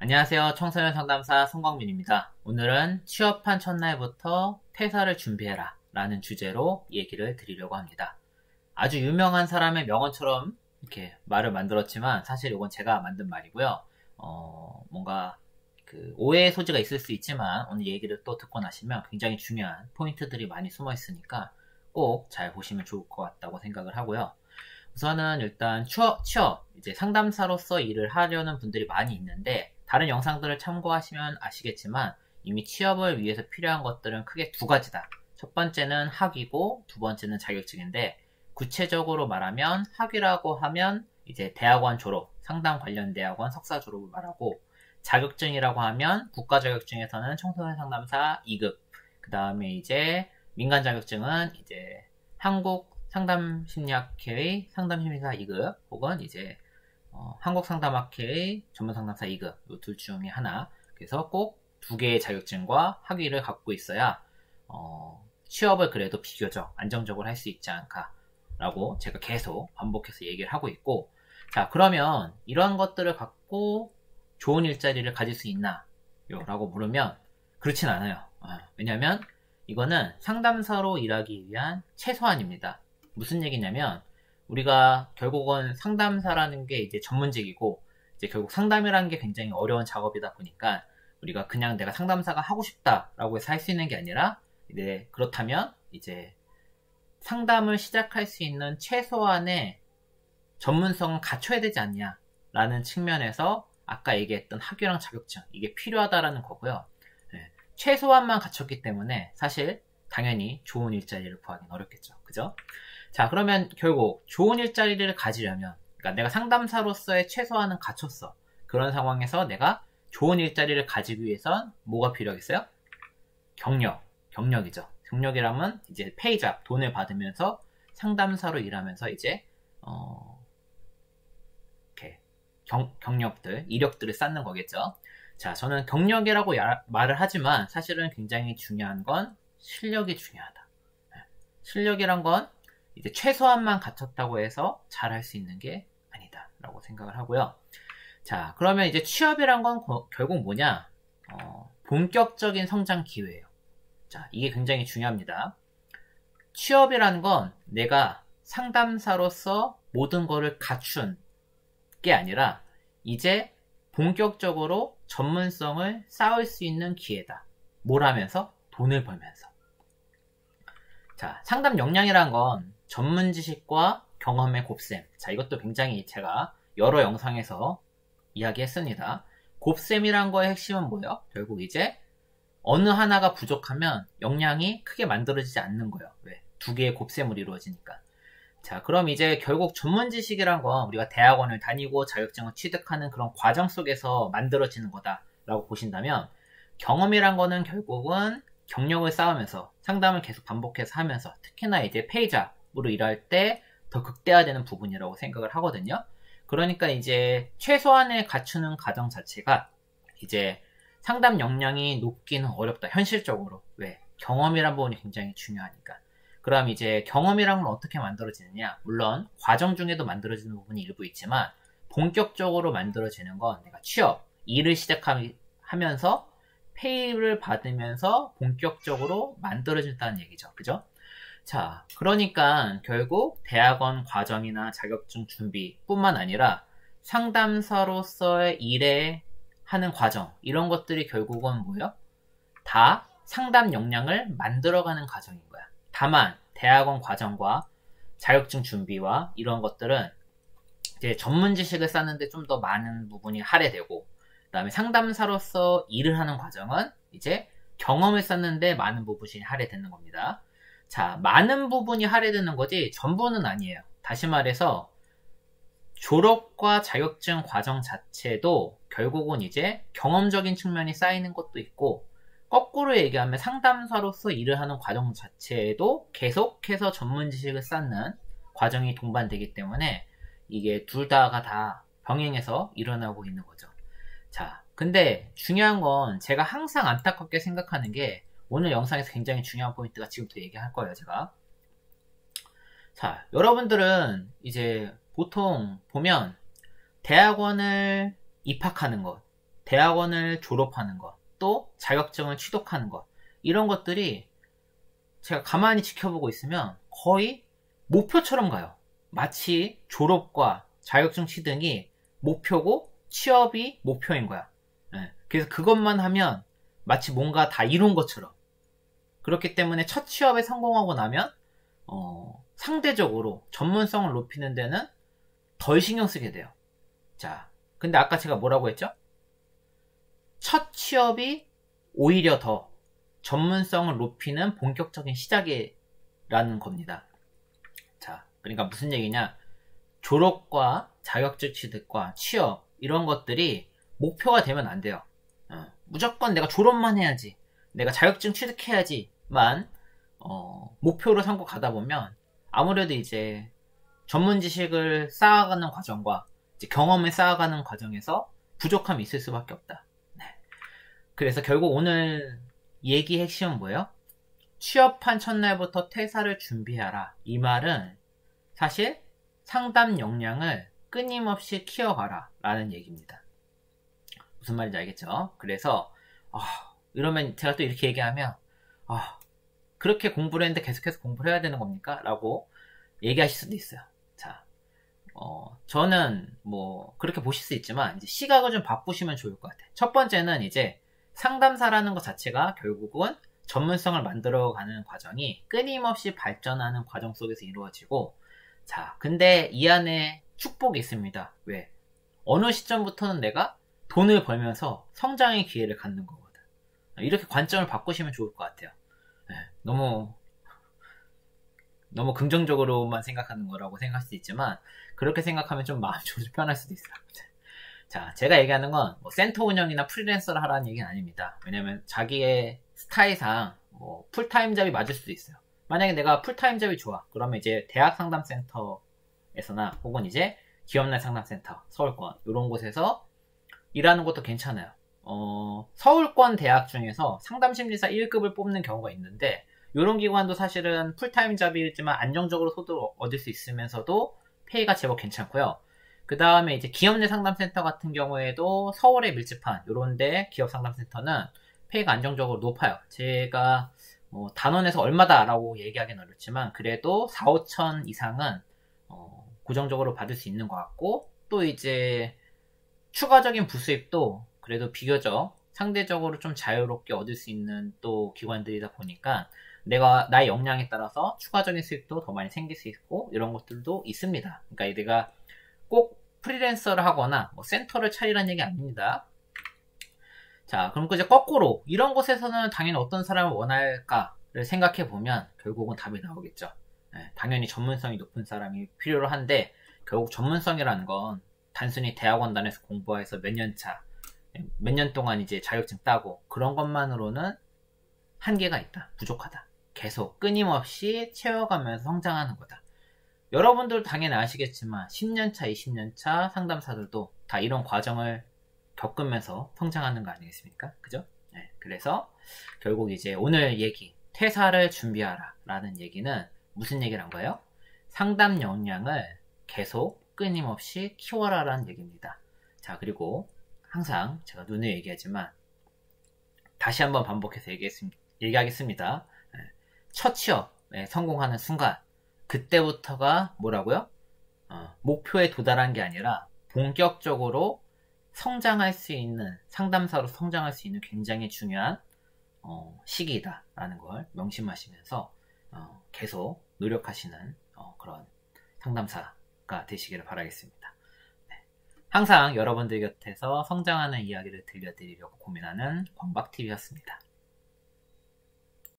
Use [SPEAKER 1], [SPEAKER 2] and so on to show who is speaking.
[SPEAKER 1] 안녕하세요. 청소년 상담사 송광민입니다. 오늘은 취업한 첫날부터 퇴사를 준비해라 라는 주제로 얘기를 드리려고 합니다. 아주 유명한 사람의 명언처럼 이렇게 말을 만들었지만 사실 이건 제가 만든 말이고요. 뭔가 오해의 소지가 있을 수 있지만 오늘 얘기를 또 듣고 나시면 굉장히 중요한 포인트들이 많이 숨어 있으니까 꼭 잘 보시면 좋을 것 같다고 생각을 하고요. 우선은 일단 취업, 이제 상담사로서 일을 하려는 분들이 많이 있는데 다른 영상들을 참고하시면 아시겠지만 이미 취업을 위해서 필요한 것들은 크게 두 가지다. 첫 번째는 학위고 두 번째는 자격증인데 구체적으로 말하면 학위라고 하면 이제 대학원 졸업, 상담 관련 대학원 석사 졸업을 말하고 자격증이라고 하면 국가 자격증에서는 청소년 상담사 2급, 그 다음에 이제 민간 자격증은 이제 한국 상담심리학회의 상담심리사 2급 혹은 이제 한국상담학회의 전문상담사 2급 이 둘 중에 하나. 그래서 꼭 두 개의 자격증과 학위를 갖고 있어야 취업을 그래도 비교적 안정적으로 할 수 있지 않을까 라고 제가 계속 반복해서 얘기를 하고 있고, 자 그러면 이러한 것들을 갖고 좋은 일자리를 가질 수 있나 라고 물으면 그렇진 않아요. 왜냐면 이거는 상담사로 일하기 위한 최소한입니다. 무슨 얘기냐면 우리가 결국은 상담사라는 게 이제 전문직이고 이제 결국 상담이라는 게 굉장히 어려운 작업이다 보니까 우리가 그냥 내가 상담사가 하고 싶다라고 해서 할 수 있는 게 아니라 이제 그렇다면 이제 상담을 시작할 수 있는 최소한의 전문성은 갖춰야 되지 않냐라는 측면에서 아까 얘기했던 학위랑 자격증 이게 필요하다라는 거고요. 최소한만 갖췄기 때문에 사실 당연히 좋은 일자리를 구하기는 어렵겠죠. 그죠? 자, 그러면 결국 좋은 일자리를 가지려면, 그러니까 내가 상담사로서의 최소한은 갖췄어. 그런 상황에서 내가 좋은 일자리를 가지기 위해선 뭐가 필요하겠어요? 경력이죠. 경력이라면 이제 페이잡, 돈을 받으면서 상담사로 일하면서 이제 이렇게 경력들, 이력들을 쌓는 거겠죠. 자, 저는 경력이라고 말을 하지만 사실은 굉장히 중요한 건 실력이 중요하다. 실력이란 건 이제 최소한만 갖췄다고 해서 잘할 수 있는 게 아니다 라고 생각을 하고요. 자, 그러면 이제 취업이란 건 결국 뭐냐? 본격적인 성장 기회예요. 자, 이게 굉장히 중요합니다. 취업이라는 건 내가 상담사로서 모든 거를 갖춘 게 아니라 이제 본격적으로 전문성을 쌓을 수 있는 기회다. 뭘 하면서? 돈을 벌면서. 자, 상담 역량이란 건 전문 지식과 경험의 곱셈. 자, 이것도 굉장히 제가 여러 영상에서 이야기했습니다. 곱셈이란 거의 핵심은 뭐예요? 결국 이제 어느 하나가 부족하면 역량이 크게 만들어지지 않는 거예요. 왜? 두 개의 곱셈으로 이루어지니까. 자, 그럼 이제 결국 전문 지식이란 건 우리가 대학원을 다니고 자격증을 취득하는 그런 과정 속에서 만들어지는 거다라고 보신다면, 경험이란 거는 결국은 경력을 쌓으면서 상담을 계속 반복해서 하면서 특히나 이제 페이잡으로 일할 때 더 극대화되는 부분이라고 생각을 하거든요. 그러니까 이제 최소한의 갖추는 과정 자체가 이제 상담 역량이 높기는 어렵다. 현실적으로. 왜? 경험이란 부분이 굉장히 중요하니까. 그럼 이제 경험이란 건 어떻게 만들어지느냐? 물론 과정 중에도 만들어지는 부분이 일부 있지만 본격적으로 만들어지는 건 내가 취업, 일을 시작하면서 페이를 받으면서 본격적으로 만들어진다는 얘기죠. 그죠? 자, 그러니까 결국 대학원 과정이나 자격증 준비뿐만 아니라 상담사로서의 일에 하는 과정, 이런 것들이 결국은 뭐예요? 다 상담 역량을 만들어가는 과정인 거야. 다만 대학원 과정과 자격증 준비와 이런 것들은 이제 전문 지식을 쌓는데 좀 더 많은 부분이 할애되고, 그 다음에 상담사로서 일을 하는 과정은 이제 경험을 쌓는데 많은 부분이 할애되는 겁니다. 자, 많은 부분이 할애되는 거지 전부는 아니에요. 다시 말해서 졸업과 자격증 과정 자체도 결국은 이제 경험적인 측면이 쌓이는 것도 있고, 거꾸로 얘기하면 상담사로서 일을 하는 과정 자체에도 계속해서 전문 지식을 쌓는 과정이 동반되기 때문에 이게 둘 다가 다 병행해서 일어나고 있는 거죠. 자, 근데 중요한 건 제가 항상 안타깝게 생각하는 게, 오늘 영상에서 굉장히 중요한 포인트가 지금부터 얘기할 거예요, 제가. 자, 여러분들은 이제 보통 보면 대학원을 입학하는 것, 대학원을 졸업하는 것, 또 자격증을 취득하는 것, 이런 것들이 제가 가만히 지켜보고 있으면 거의 목표처럼 가요. 마치 졸업과 자격증 취득이 목표고 취업이 목표인 거야. 그래서 그것만 하면 마치 뭔가 다 이룬 것처럼. 그렇기 때문에 첫 취업에 성공하고 나면 상대적으로 전문성을 높이는 데는 덜 신경 쓰게 돼요. 자, 근데 아까 제가 뭐라고 했죠? 첫 취업이 오히려 더 전문성을 높이는 본격적인 시작이라는 겁니다. 자, 그러니까 무슨 얘기냐? 졸업과 자격증 취득과 취업 이런 것들이 목표가 되면 안 돼요. 무조건 내가 졸업만 해야지, 내가 자격증 취득해야지만 목표로 삼고 가다 보면 아무래도 이제 전문 지식을 쌓아가는 과정과 이제 경험을 쌓아가는 과정에서 부족함이 있을 수밖에 없다. 네. 그래서 결국 오늘 얘기 핵심은 뭐예요? 취업한 첫날부터 퇴사를 준비하라. 이 말은 사실 상담 역량을 끊임없이 키워가라 라는 얘기입니다. 무슨 말인지 알겠죠? 그래서 이러면 제가 또 이렇게 얘기하면 그렇게 공부를 했는데 계속해서 공부를 해야 되는 겁니까? 라고 얘기하실 수도 있어요. 자, 저는 뭐 그렇게 보실 수 있지만 이제 시각을 좀 바꾸시면 좋을 것 같아요. 첫 번째는 이제 상담사라는 것 자체가 결국은 전문성을 만들어가는 과정이 끊임없이 발전하는 과정 속에서 이루어지고, 자, 근데 이 안에 축복이 있습니다. 왜? 어느 시점부터는 내가 돈을 벌면서 성장의 기회를 갖는 거거든. 이렇게 관점을 바꾸시면 좋을 것 같아요. 네, 너무 긍정적으로만 생각하는 거라고 생각할 수도 있지만, 그렇게 생각하면 좀 마음이 좀 편할 수도 있어요. 자, 제가 얘기하는 건 뭐 센터 운영이나 프리랜서를 하라는 얘기는 아닙니다. 왜냐면 자기의 스타일상 뭐 풀타임 잡이 맞을 수도 있어요. 만약에 내가 풀타임 잡이 좋아, 그러면 이제 대학 상담센터에서나 혹은 이제 기업내 상담센터, 서울권 이런 곳에서 일하는 것도 괜찮아요. 서울권 대학 중에서 상담심리사 1급을 뽑는 경우가 있는데, 이런 기관도 사실은 풀타임 잡이지만 안정적으로 소득을 얻을 수 있으면서도 페이가 제법 괜찮고요. 그 다음에 이제 기업 내 상담센터 같은 경우에도 서울에 밀집한 요런데 기업 상담센터는 페이가 안정적으로 높아요. 제가 뭐 단원에서 얼마다라고 얘기하기는 어렵지만 그래도 4, 5천 이상은 고정적으로 받을 수 있는 것 같고, 또 이제 추가적인 부수입도 그래도 비교적 상대적으로 좀 자유롭게 얻을 수 있는 또 기관들이다 보니까 나의 역량에 따라서 추가적인 수입도 더 많이 생길 수 있고 이런 것들도 있습니다. 그러니까 내가 꼭 프리랜서를 하거나 뭐 센터를 차리라는 얘기 아닙니다. 자, 그럼 이제 거꾸로 이런 곳에서는 당연히 어떤 사람을 원할까를 생각해 보면 결국은 답이 나오겠죠. 당연히 전문성이 높은 사람이 필요로 한데, 결국 전문성이라는 건 단순히 대학원 다녀서 공부해서 몇 년 동안 이제 자격증 따고 그런 것만으로는 한계가 있다, 부족하다. 계속 끊임없이 채워가면서 성장하는 거다. 여러분들 당연히 아시겠지만 10년차, 20년차 상담사들도 다 이런 과정을 겪으면서 성장하는 거 아니겠습니까? 그죠? 네, 그래서 결국 이제 오늘 얘기, 퇴사를 준비하라 라는 얘기는 무슨 얘기를 한 거예요? 상담 역량을 계속 끊임없이 키워라 라는 얘기입니다. 자, 그리고 항상 제가 눈에 얘기하지만 다시 한번 반복해서 얘기하겠습니다. 첫 취업에 성공하는 순간, 그때부터가 뭐라고요? 목표에 도달한 게 아니라 본격적으로 성장할 수 있는, 상담사로 성장할 수 있는 굉장히 중요한 시기다라는 걸 명심하시면서 계속 노력하시는 그런 상담사가 되시기를 바라겠습니다. 네. 항상 여러분들 곁에서 성장하는 이야기를 들려드리려고 고민하는 광박TV였습니다.